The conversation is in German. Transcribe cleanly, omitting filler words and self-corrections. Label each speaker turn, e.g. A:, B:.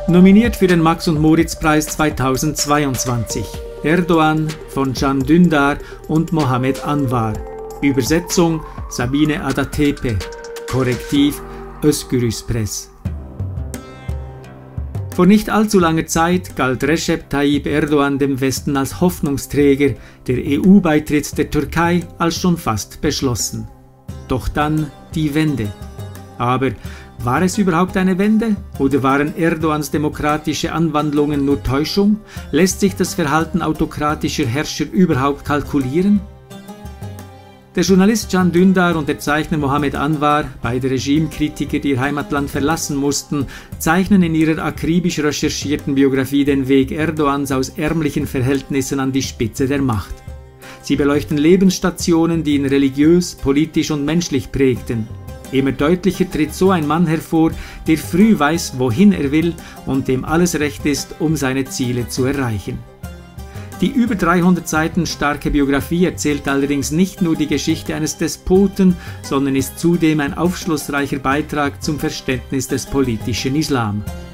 A: Nominiert für den Max-und-Moritz-Preis 2022. Erdoğan von Can Dündar und Mohammed Anwar. Übersetzung Sabine Adatepe. Korrektiv Özgürüz Press. Vor nicht allzu langer Zeit galt Recep Tayyip Erdoğan dem Westen als Hoffnungsträger, der EU-Beitritt der Türkei als schon fast beschlossen. Doch dann die Wende. Aber war es überhaupt eine Wende? Oder waren Erdoğans demokratische Anwandlungen nur Täuschung? Lässt sich das Verhalten autokratischer Herrscher überhaupt kalkulieren? Der Journalist Can Dündar und der Zeichner Mohammed Anwar, beide Regimekritiker, die ihr Heimatland verlassen mussten, zeichnen in ihrer akribisch recherchierten Biografie den Weg Erdoğans aus ärmlichen Verhältnissen an die Spitze der Macht. Sie beleuchten Lebensstationen, die ihn religiös, politisch und menschlich prägten. Immer deutlicher tritt so ein Mann hervor, der früh weiß, wohin er will und dem alles recht ist, um seine Ziele zu erreichen. Die über 300 Seiten starke Biografie erzählt allerdings nicht nur die Geschichte eines Despoten, sondern ist zudem ein aufschlussreicher Beitrag zum Verständnis des politischen Islam.